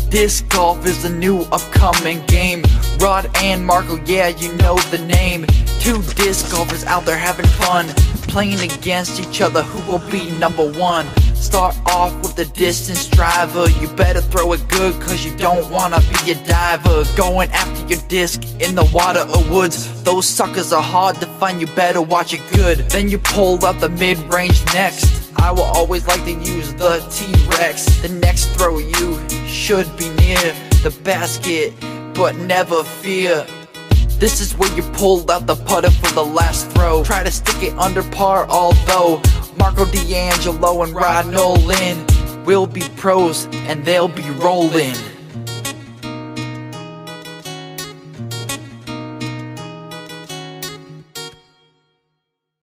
Disc golf is a new upcoming game. Rod and Marco, yeah, you know the name. Two disc golfers out there having fun, playing against each other, who will be number one. Start off with the distance driver. You better throw it good, cause you don't wanna be a diver. Going after your disc in the water or woods. Those suckers are hard to find, you better watch it good. Then you pull out the mid-range next. I will always like to use the T-Rex. The next throw you should be near the basket, but never fear. This is where you pull out the putter for the last throw. Try to stick it under par, although Marco D'Angelo and Rod Nolan will be pros and they'll be rolling.